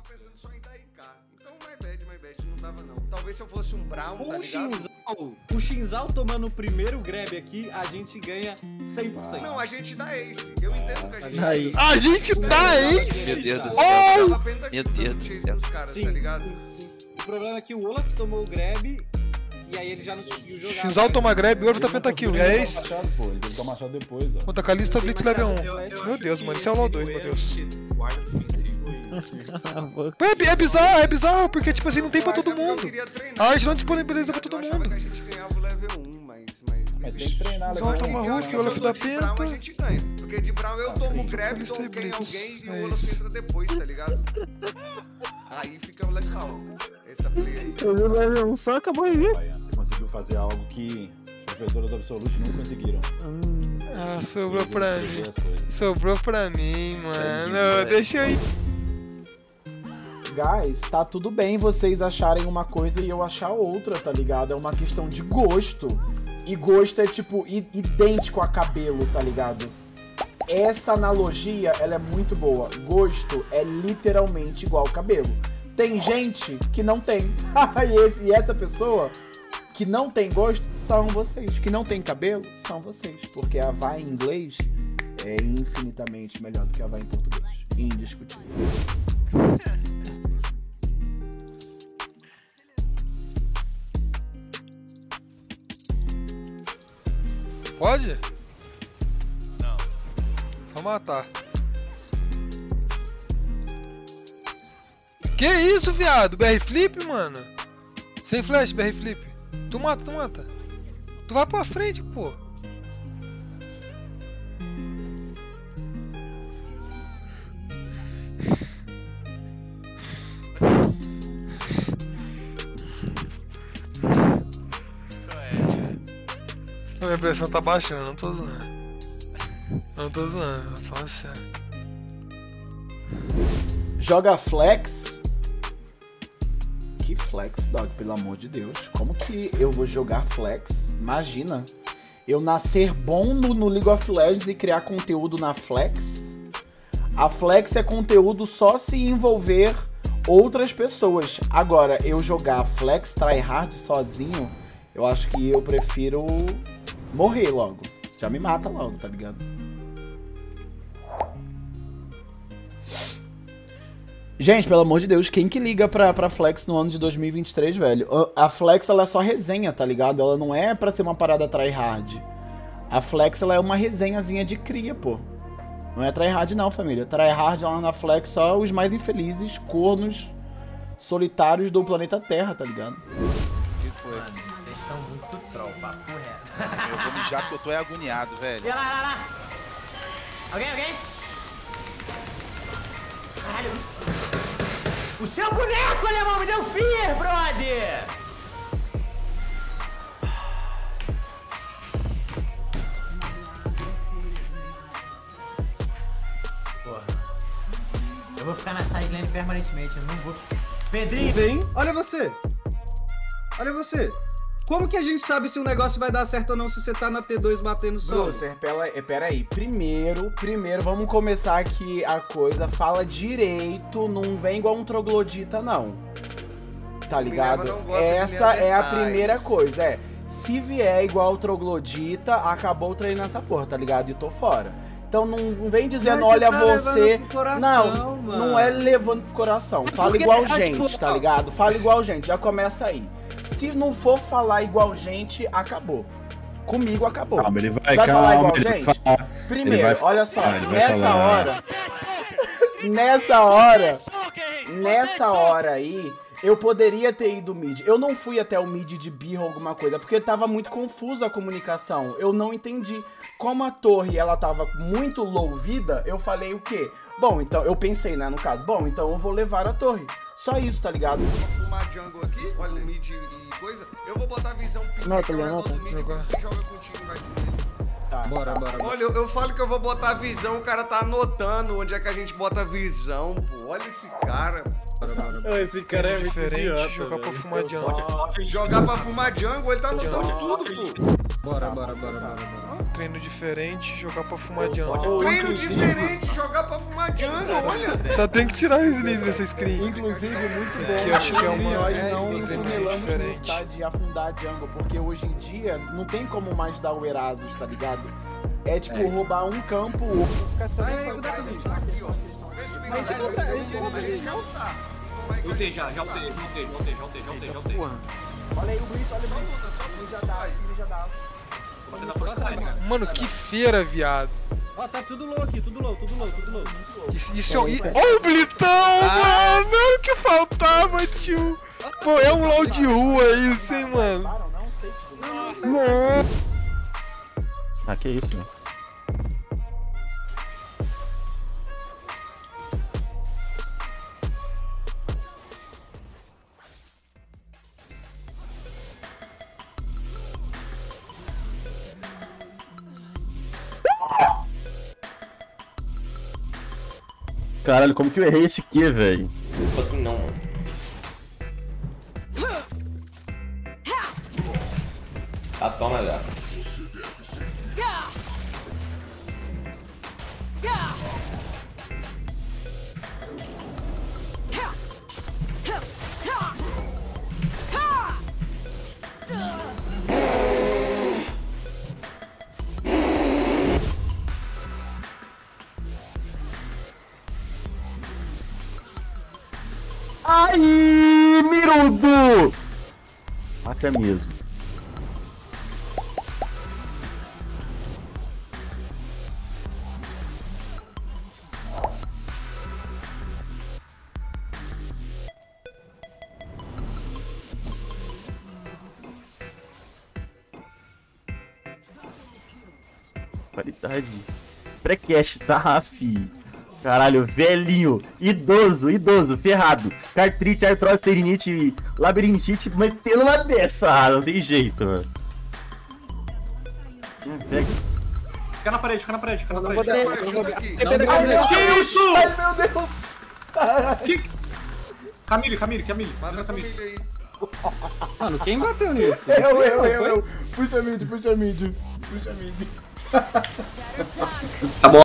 pensando só em dar IK. Então, my bad, não dava não. Talvez se eu fosse um Brown, tá ligado? O Shinzal tomando o primeiro grab aqui, a gente ganha 100%. Não, a gente dá ace. Eu entendo que a gente dá ace. A gente dá ace! Meu Deus do Oh! céu. Meu Deus do céu. Caras, Sim, tá ligado? O problema é que o Olaf tomou o grab e aí ele já não conseguiu jogar. Shinzal toma grab, o Orv tá pentakill. E é ace? Ele teve que tomar machado depois, ó. Contra Kalista Blitz level 1. Meu Deus, mano, isso é o LoL 2, meu Deus. Guarda defensivo É bizarro, porque tipo assim, não tem pra todo mundo. A gente não disponibiliza pra todo mundo. A gente ganhava o level 1, mas Mas tem que treinar, Só legal. toma Hulk, o Olaf da penta. Brown a gente ganha. Porque de Brown eu tomo grab, Kalista tomo quem Blitz. alguém e É o Olaf isso. entra depois, tá ligado? Aí fica legal. Essa play aí. Eu vi o level 1 só, acabou aí. Baiano, você conseguiu fazer algo que os professores do Absolute não conseguiram. Ah, sobrou pra mim. As coisas. Sobrou pra mim, mano. Deixa eu ir. Guys, tá tudo bem vocês acharem uma coisa e eu achar outra, tá ligado? É uma questão de gosto. E gosto é, tipo, idêntico a cabelo, tá ligado? Essa analogia, ela é muito boa. Gosto é literalmente igual cabelo. Tem gente que não tem. E essa pessoa que não tem gosto são vocês. Que não tem cabelo são vocês. Porque a vai em inglês é infinitamente melhor do que a vai em português. Indiscutível. Pode? Não. Só matar. Que isso, viado? BR flip, mano? Sem flash, BR flip. Tu mata, tu mata. Tu vai pra frente, pô. A minha pressão tá baixando, eu não tô zoando. Eu não tô zoando, eu tô falando sério. Joga flex? Que flex, dog? Pelo amor de Deus. Como que eu vou jogar flex? Imagina. Eu nascer bom no League of Legends e criar conteúdo na flex? A flex é conteúdo só se envolver outras pessoas. Agora, eu jogar flex tryhard sozinho, eu acho que eu prefiro morrer logo. Já me mata logo, tá ligado? Gente, pelo amor de Deus, quem que liga pra Flex no ano de 2023, velho? A Flex, ela é só resenha, tá ligado? Ela não é pra ser uma parada tryhard. A Flex, ela é uma resenhazinha de cria, pô. Não é tryhard não, família. Tryhard lá na Flex só os mais infelizes, cornos, solitários do planeta Terra, tá ligado? Que foi? Mano, vocês estão muito troll, papo reto. Eu vou mijar porque eu tô agoniado, velho. E lá. Alguém? Caralho. O seu boneco, alemão, me deu fear, brother! Porra. Eu vou ficar na sideline permanentemente, eu não vou... Pedrinho! Vem, olha você! Olha você! Como que a gente sabe se o negócio vai dar certo ou não se você tá na T2 batendo solo? Brusser, pera aí. Primeiro, vamos começar aqui a coisa. Fala direito, não vem igual um troglodita, não. Tá ligado? Essa é a primeira coisa, Se vier igual o troglodita, acabou o treino nessa porra, tá ligado? E tô fora. Então não vem dizendo, mas olha tá você... coração, não, mano. Não é levando pro coração. Fala porque igual é, gente, tipo, tá ligado? Fala igual gente, já começa aí. Se não for falar igual gente, acabou. Comigo acabou. Calma, ele vai falar igual ele gente? vai falar. Primeiro, olha só, ele vai nessa falar. nessa hora aí, eu poderia ter ido mid. Eu não fui até o mid de birra ou alguma coisa, porque tava muito confusa a comunicação. Eu não entendi. Como a torre, ela tava muito low vida, eu falei o quê? Bom, então, eu pensei, né, no caso, bom, então eu vou levar a torre. Só isso, tá ligado? Eu vou fumar jungle aqui, olha o mid e coisa. Eu vou botar a visão pique, Nota, que é o nota. do mid, você joga contigo, vai dizer. Tá, Bora. Olha, eu falo que eu vou botar a visão, o cara tá anotando onde é que a gente bota a visão, pô. Olha esse cara. Esse cara é muito Diferente, idiota, jogar pra velho. fumar jungle. Jogar pra fumar jungle, ele tá anotando tudo, pô. Bora. Treino diferente, jogar pra fumar de ano. Treino diferente, jogar pra fumar de ano, olha. Só tem que tirar o release dessa screen. Inclusive, muito bom. Que eu acho que é uma- nós é, não inclusive, funelamos no diferente. estágio de afundar a jungle, porque hoje em dia não tem como mais dar o Erasus, tá ligado? É tipo roubar um campo. Tá aqui, ó. Vem subindo na Ultei já ultei. Porra. Olha aí o Blitz, olha o Blitz já dá, já dá. Tô batendo a força dele, cara. Mano, que feira, viado. Ó, tá tudo low aqui, tudo low. Isso é. Olha o Blitão, mano! Era o que faltava, tio. Pô, é um LOL de rua isso, hein, mano. Não sei. Ah, que isso, né? Caralho, como que eu errei esse Q, velho? Tipo assim, não, mano. Ah, toma já. Ai, mirudo! Até mesmo. Qualidade. Pré-cast, tá, fi? Caralho, velhinho, idoso, ferrado. Cartrite, artrose, tendinite, labirintite, metendo uma dessa. Ah, não tem jeito, mano. Pega. Fica na parede. Eu não vou dar. aqui. Que isso? Ai, meu Deus! Camille. Mata a família aí. Mano, quem bateu nisso? Eu. Puxa mid. Tá bom.